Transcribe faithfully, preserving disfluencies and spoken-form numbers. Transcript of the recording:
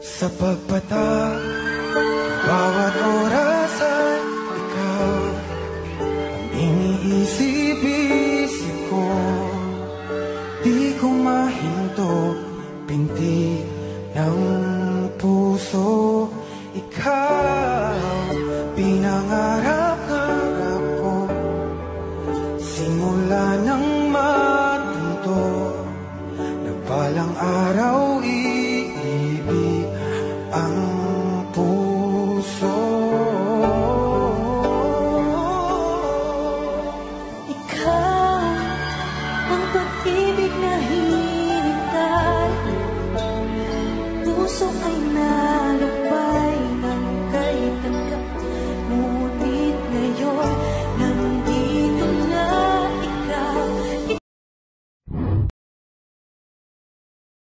Sa pagpatak, bawat oras ay ikaw ang iniisip-isip ko. Di ko mahinto, pintig ng puso. Ikaw, pinangarap